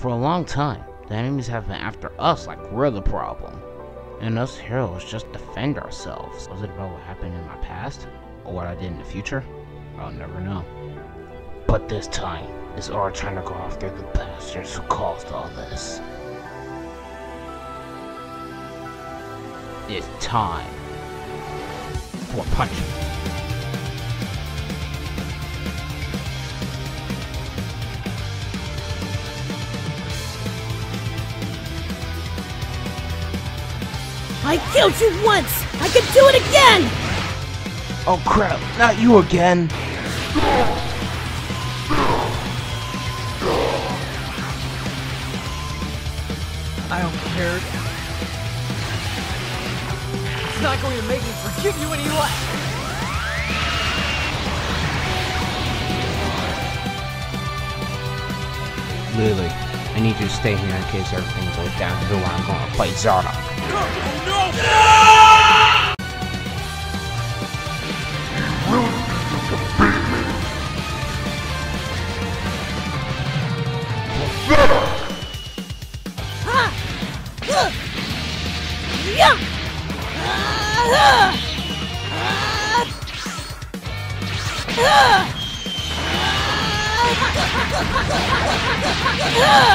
For a long time, the enemies have been after us like we're the problem. And us heroes just defend ourselves. Was it about what happened in my past? Or what I did in the future? I'll never know. But this time, it's our turn to go after the bastards who caused all this. It's time for punishment. I killed you once! I can do it again! Oh crap, not you again! I don't care. It's not going to make me forgive you any less! Lily, I need you to stay here in case everything goes downhill when I'm going to fight Zardock. Yeah!